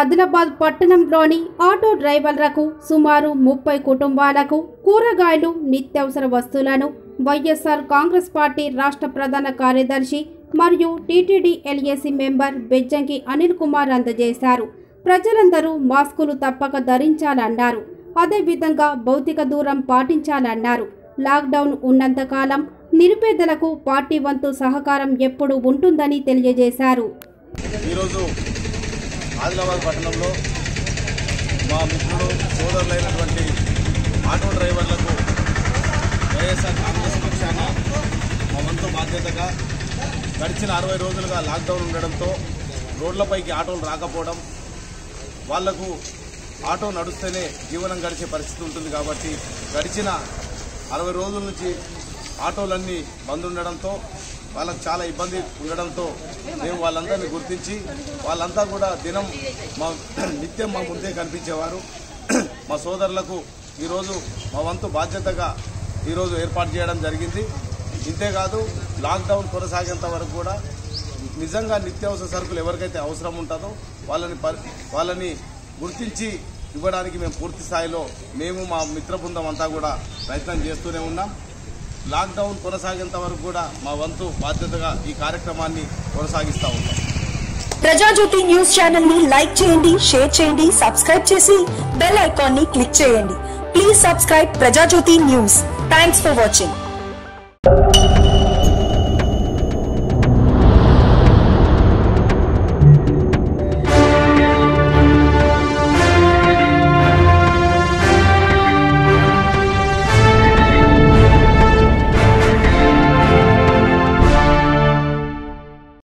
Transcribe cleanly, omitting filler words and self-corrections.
ఆదిలాబాద్ పట్టణంలోని ఆటో డ్రైవర్లకు సుమారు 30 కుటుంబాలకు కూరగాయలు నిత్యావసర వస్తువులను వైఎస్ఆర్ కాంగ్రెస్ పార్టీ రాష్ట్ర ప్రధాన కార్యదర్శి మరియు TTD LAC member Bejjanki Anil Kumar అందజేశారు. ప్రజలందరూ మాస్కులు తప్పక ధరించాలన్నారు. అదేవిధంగా భౌతిక దూరం పాటించాలన్నారు. లాక్డౌన్ ఉన్నంతకాలం నిరుపేదలకు పార్టీ వంతు సహకారం ఎప్పుడూ ఉంటుందని తెలియజేశారు. ఈరోజు ఆదిలాబాద్ పట్టణంలో మా మిత్రులు సోదరులైనటువంటి ఆటో డ్రైవర్లకు వైఎస్ఆర్ కాంగ్రెస్ పక్షాన మా వంతు బాధ్యతగా గడిచిన 60 రోజులుగా లాక్డౌన్ ఉండడంతో రోడ్లపైకి ఆటోలు రాకపోవడం, వాళ్లకు ఆటో నడుస్తేనే జీవనం గడిచే పరిస్థితి ఉంటుంది. కాబట్టి గడిచిన 60 రోజుల నుంచి ఆటోలన్నీ బంద్ ఉండడంతో వాళ్ళకు చాలా ఇబ్బంది ఉండడంతో మేము వాళ్ళందరినీ గుర్తించి వాళ్ళంతా కూడా దినం నిత్యం మా ముందే కనిపించేవారు. మా సోదరులకు ఈరోజు మా వంతు బాధ్యతగా ఈరోజు ఏర్పాటు చేయడం జరిగింది. ఇంతేకాదు లాక్డౌన్ కొనసాగేంత వరకు కూడా నిజంగా నిత్యావసర సరుకులు ఎవరికైతే అవసరం ఉంటుందో వాళ్ళని గుర్తించి ఇవ్వడానికి మేము పూర్తి స్థాయిలో మేము మా మిత్ర బృందం అంతా కూడా ప్రయత్నం చేస్తూనే ఉన్నాం. లాక్డౌన్ కొనసాగేంత వరకు కూడా మా వంతు బాధ్యతగా ఈ కార్యక్రమాన్ని కొనసాగిస్తూ ఉంటాం. ప్రజాజ్యోతి న్యూస్ ఛానల్ ని లైక్ చేయండి, షేర్ చేయండి, సబ్స్క్రైబ్ చేసి బెల్ ఐకాన్ ని క్లిక్ చేయండి. Please subscribe Prajajyothi news. Thanks for watching.